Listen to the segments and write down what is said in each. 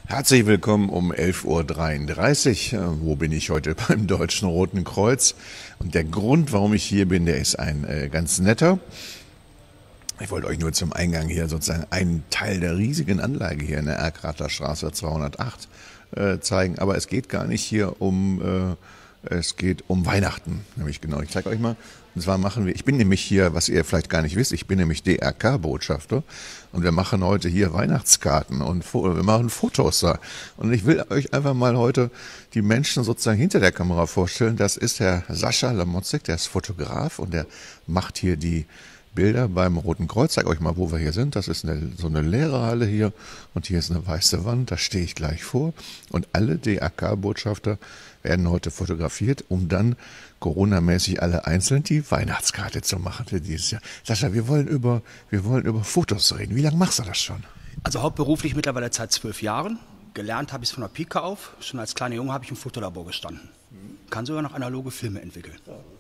Herzlich willkommen um 11:33 Uhr. Wo bin ich heute? Beim Deutschen Roten Kreuz. Und der Grund, warum ich hier bin, der ist ein ganz netter. Ich wollte euch nur zum Eingang hier sozusagen einen Teil der riesigen Anlage hier in der Erkrater Straße 208 zeigen. Aber es geht gar nicht hier es geht um Weihnachten, nämlich genau. Ich zeige euch mal. Und zwar ich bin nämlich hier, was ihr vielleicht gar nicht wisst, ich bin nämlich DRK-Botschafter und wir machen heute hier Weihnachtskarten und wir machen Fotos da. Und ich will euch einfach mal heute die Menschen sozusagen hinter der Kamera vorstellen. Das ist Herr Sascha Lamotzek, der ist Fotograf und der macht hier die Bilder beim Roten Kreuz. Ich zeige euch mal, wo wir hier sind. Das ist so eine leere Halle hier und hier ist eine weiße Wand, da stehe ich gleich vor. Und alle DRK-Botschafter werden heute fotografiert, um dann Corona-mäßig alle einzeln die Weihnachtskarte zu machen für dieses Jahr. Sascha, wir wollen über Fotos reden. Wie lange machst du das schon? Also hauptberuflich mittlerweile seit 12 Jahren. Gelernt habe ich es von der Pike auf. Schon als kleiner Junge habe ich im Fotolabor gestanden. Kann sogar noch analoge Filme entwickeln.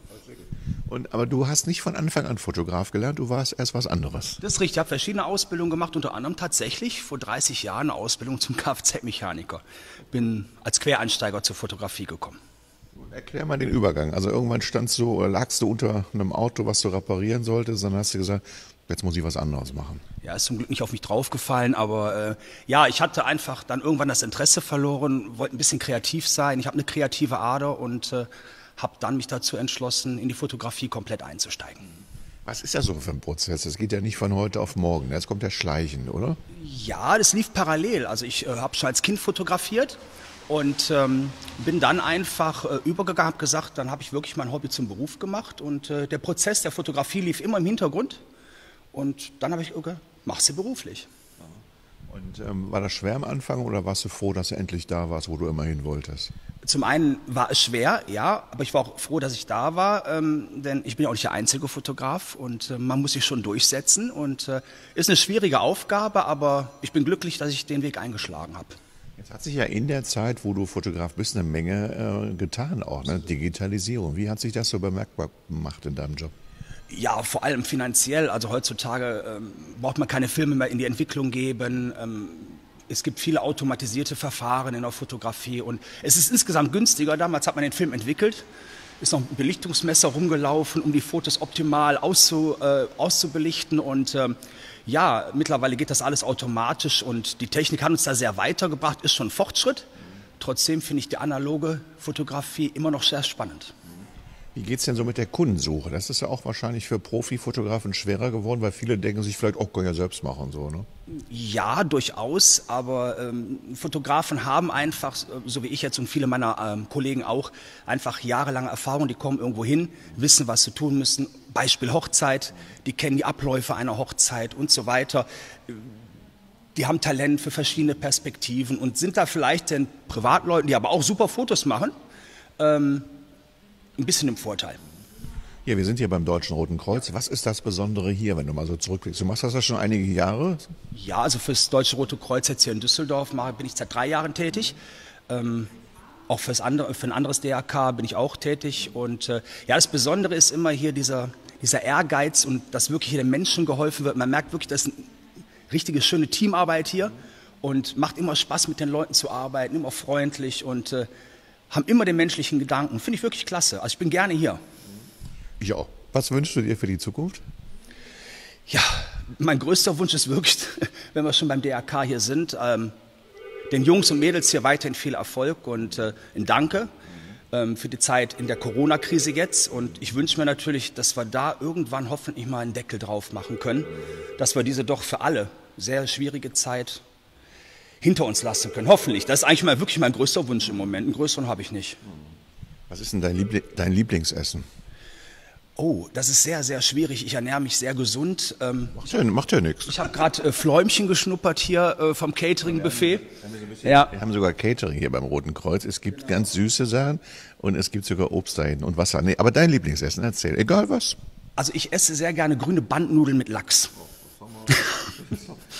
Aber du hast nicht von Anfang an Fotograf gelernt, du warst erst was anderes. Das ist richtig, ich habe verschiedene Ausbildungen gemacht, unter anderem tatsächlich vor 30 Jahren eine Ausbildung zum Kfz-Mechaniker. Bin als Quereinsteiger zur Fotografie gekommen. Erklär mal den Übergang. Also irgendwann lagst du unter einem Auto, was du reparieren solltest, dann hast du gesagt, jetzt muss ich was anderes machen. Ja, ist zum Glück nicht auf mich draufgefallen, aber ich hatte einfach dann irgendwann das Interesse verloren, wollte ein bisschen kreativ sein. Ich habe eine kreative Ader und habe dann mich dazu entschlossen, in die Fotografie komplett einzusteigen. Was ist das so für ein Prozess? Das geht ja nicht von heute auf morgen. Jetzt kommt ja schleichend, oder? Ja, das lief parallel. Also ich habe schon als Kind fotografiert und bin dann einfach übergegangen, habe gesagt, dann habe ich wirklich mein Hobby zum Beruf gemacht und der Prozess der Fotografie lief immer im Hintergrund und dann habe ich gesagt, machst du beruflich. Und war das schwer am Anfang oder warst du froh, dass du endlich da warst, wo du immer hin wolltest? Zum einen war es schwer, ja, aber ich war auch froh, dass ich da war, denn ich bin ja auch nicht der einzige Fotograf und man muss sich schon durchsetzen und ist eine schwierige Aufgabe, aber ich bin glücklich, dass ich den Weg eingeschlagen habe. Jetzt hat sich ja in der Zeit, wo du Fotograf bist, eine Menge getan auch, ne? Digitalisierung. Wie hat sich das so bemerkbar gemacht in deinem Job? Ja, vor allem finanziell. Also heutzutage braucht man keine Filme mehr in die Entwicklung geben. Es gibt viele automatisierte Verfahren in der Fotografie und es ist insgesamt günstiger. Damals hat man den Film entwickelt, ist noch ein Belichtungsmesser rumgelaufen, um die Fotos optimal auszubelichten und mittlerweile geht das alles automatisch und die Technik hat uns da sehr weitergebracht, ist schon ein Fortschritt. Trotzdem finde ich die analoge Fotografie immer noch sehr spannend. Wie geht es denn so mit der Kundensuche? Das ist ja auch wahrscheinlich für Profifotografen schwerer geworden, weil viele denken sich vielleicht, kann ich ja selbst machen. So, ne? Ja, durchaus, aber Fotografen haben einfach, so wie ich jetzt und viele meiner Kollegen auch, einfach jahrelange Erfahrung, die kommen irgendwo hin, wissen, was sie tun müssen. Beispiel Hochzeit, die kennen die Abläufe einer Hochzeit und so weiter. Die haben Talent für verschiedene Perspektiven und sind da vielleicht den Privatleuten, die aber auch super Fotos machen, ein bisschen im Vorteil. Ja, wir sind hier beim Deutschen Roten Kreuz. Was ist das Besondere hier, wenn du mal so zurückblickst? Du machst das ja schon einige Jahre? Ja, also für das Deutsche Rote Kreuz jetzt hier in Düsseldorf bin ich seit 3 Jahren tätig. Auch für ein anderes DRK bin ich auch tätig. Und das Besondere ist immer hier dieser Ehrgeiz und dass wirklich hier den Menschen geholfen wird. Man merkt wirklich, das ist eine richtige, schöne Teamarbeit hier und macht immer Spaß, mit den Leuten zu arbeiten, immer freundlich und haben immer den menschlichen Gedanken. Finde ich wirklich klasse. Also ich bin gerne hier. Ich auch. Was wünschst du dir für die Zukunft? Ja, mein größter Wunsch ist wirklich, wenn wir schon beim DRK hier sind, den Jungs und Mädels hier weiterhin viel Erfolg und ein Danke für die Zeit in der Corona-Krise jetzt. Und ich wünsche mir natürlich, dass wir da irgendwann hoffentlich mal einen Deckel drauf machen können, dass wir diese doch für alle sehr schwierige Zeit hinter uns lassen können. Hoffentlich. Das ist eigentlich wirklich mein größter Wunsch im Moment. Einen größeren habe ich nicht. Was ist denn dein Lieblingsessen? Oh, das ist sehr, sehr schwierig. Ich ernähre mich sehr gesund. Macht ja nichts. Ich habe gerade Fläumchen geschnuppert hier vom Catering-Buffet. Ja. Wir haben sogar Catering hier beim Roten Kreuz. Es gibt ganz süße Sachen und es gibt sogar Obst da hinten und Wasser. Nee, aber dein Lieblingsessen, erzähl. Egal was. Also ich esse sehr gerne grüne Bandnudeln mit Lachs.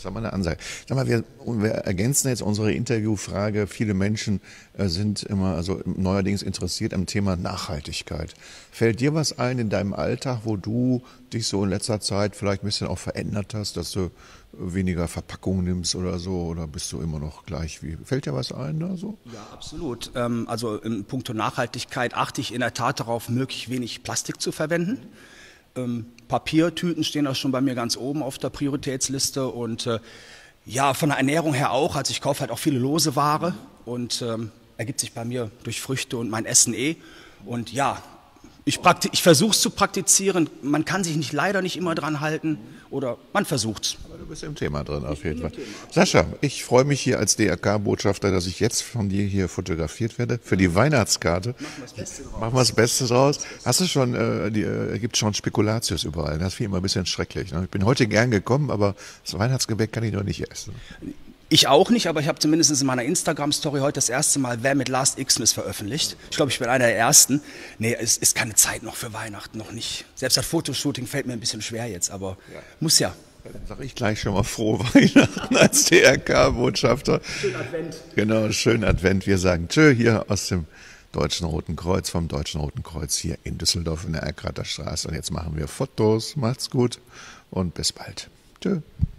ist aber eine Ansage. Sag mal, wir ergänzen jetzt unsere Interviewfrage. Viele Menschen sind immer, also neuerdings interessiert am Thema Nachhaltigkeit. Fällt dir was ein in deinem Alltag, wo du dich so in letzter Zeit vielleicht ein bisschen auch verändert hast, dass du weniger Verpackung nimmst oder so, oder bist du immer noch gleich wie? Fällt dir was ein da so? Ja, absolut. Also in puncto Nachhaltigkeit achte ich in der Tat darauf, möglichst wenig Plastik zu verwenden. Papiertüten stehen auch schon bei mir ganz oben auf der Prioritätsliste und ja, von der Ernährung her auch. Also ich kaufe halt auch viele lose Ware und ergibt sich bei mir durch Früchte und mein Essen Und ja, ich versuche es zu praktizieren. Man kann sich leider nicht immer dran halten oder man versucht es. Aber du bist im Thema drin auf jeden Fall. Sascha, ich freue mich hier als DRK-Botschafter, dass ich jetzt von dir hier fotografiert werde für die Weihnachtskarte. Machen wir das Beste draus. Hast du schon, gibt schon Spekulatius überall. Das finde ich immer ein bisschen schrecklich. Ne? Ich bin heute gern gekommen, aber das Weihnachtsgebäck kann ich noch nicht essen. Ich auch nicht, aber ich habe zumindest in meiner Instagram-Story heute das erste Mal Wer mit Last Xmas veröffentlicht. Ich glaube, ich bin einer der Ersten. Nee, es ist keine Zeit noch für Weihnachten, noch nicht. Selbst das Fotoshooting fällt mir ein bisschen schwer jetzt, aber muss ja. Dann sage ich gleich schon mal frohe Weihnachten als DRK-Botschafter. Schönen Advent. Genau, schönen Advent. Wir sagen tschö hier aus dem Deutschen Roten Kreuz, vom Deutschen Roten Kreuz hier in Düsseldorf in der Erkrater Straße. Und jetzt machen wir Fotos. Macht's gut und bis bald. Tschö.